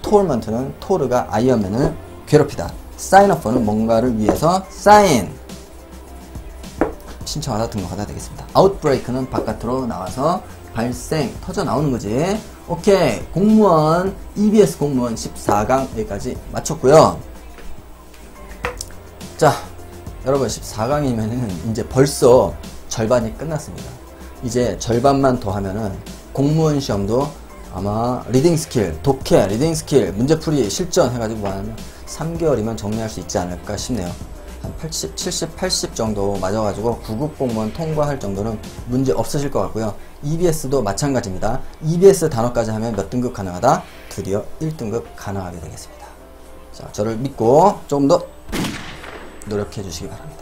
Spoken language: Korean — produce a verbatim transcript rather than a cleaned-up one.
토르먼트는 토르가 아이언맨을 괴롭히다. 사인어퍼는 뭔가를 위해서 사인 신청하다 등록하다 되겠습니다. 아웃브레이크는 바깥으로 나와서 발생 터져 나오는 거지. 오케이. 공무원 이비에스 공무원 십사 강 여기까지 마쳤고요. 자, 여러분 십사 강이면은 이제 벌써 절반이 끝났습니다. 이제 절반만 더 하면은 공무원 시험도 아마 리딩 스킬, 독해, 리딩 스킬, 문제풀이, 실전 해가지고 한 삼 개월이면 정리할 수 있지 않을까 싶네요. 한 팔십, 칠십, 팔십 정도 맞아가지고 구급 공무원 통과할 정도는 문제 없으실 것 같고요. 이비에스도 마찬가지입니다. 이비에스 단어까지 하면 몇 등급 가능하다? 드디어 일 등급 가능하게 되겠습니다. 자, 저를 믿고 조금 더 노력해 주시기 바랍니다.